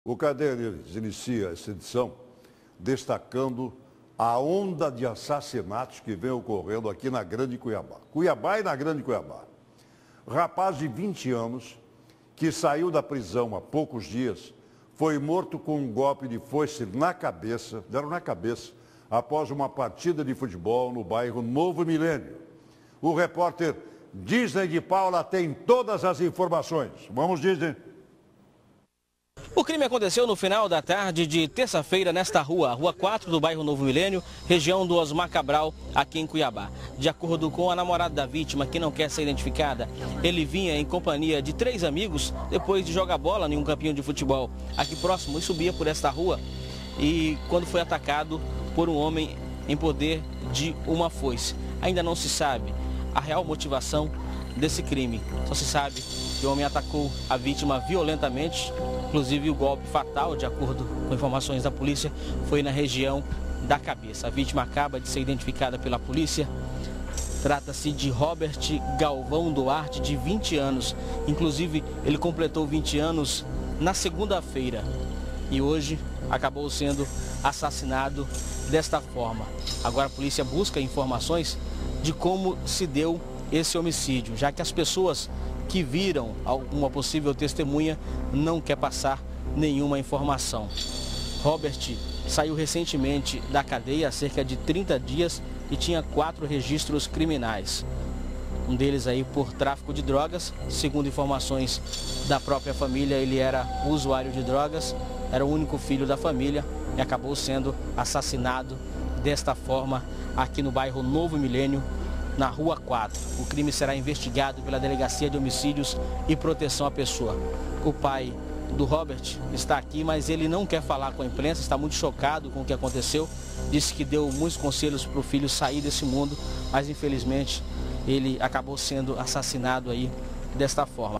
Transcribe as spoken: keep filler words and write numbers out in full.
O Cadeiras inicia essa edição destacando a onda de assassinatos que vem ocorrendo aqui na Grande Cuiabá. Cuiabá e na Grande Cuiabá. Rapaz de vinte anos, que saiu da prisão há poucos dias, foi morto com um golpe de foice na cabeça, deram na cabeça, após uma partida de futebol no bairro Novo Milênio. O repórter Disney de Paula tem todas as informações. Vamos, Disney. O crime aconteceu no final da tarde de terça-feira nesta rua, a Rua quatro do bairro Novo Milênio, região do Osmar Cabral, aqui em Cuiabá. De acordo com a namorada da vítima, que não quer ser identificada, ele vinha em companhia de três amigos depois de jogar bola em um campinho de futebol aqui próximo e subia por esta rua. E quando foi atacado por um homem em poder de uma foice. Ainda não se sabe a real motivação desse crime. Só se sabe que o homem atacou a vítima violentamente, inclusive o golpe fatal, de acordo com informações da polícia, foi na região da cabeça. A vítima acaba de ser identificada pela polícia. Trata-se de Robert Galvão Duarte, de vinte anos. Inclusive, ele completou vinte anos na segunda-feira e hoje acabou sendo assassinado desta forma. Agora a polícia busca informações de como se deu esse homicídio, já que as pessoas que viram alguma possível testemunha não quer passar nenhuma informação. Robert saiu recentemente da cadeia há cerca de trinta dias e tinha quatro registros criminais. Um deles aí por tráfico de drogas. Segundo informações da própria família, ele era usuário de drogas, era o único filho da família e acabou sendo assassinado desta forma aqui no bairro Novo Milênio, na Rua quatro. O crime será investigado pela Delegacia de Homicídios e Proteção à Pessoa. O pai do Robert está aqui, mas ele não quer falar com a imprensa, está muito chocado com o que aconteceu. Disse que deu muitos conselhos para o filho sair desse mundo, mas infelizmente ele acabou sendo assassinado aí desta forma.